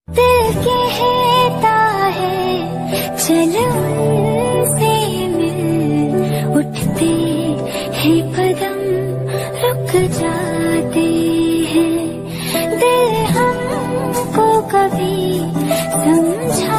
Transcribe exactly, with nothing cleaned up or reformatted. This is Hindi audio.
दिल कहता है चल उनसे मिल, उठते हैं कदम रुक जाते हैं। दिल हमको कभी समझा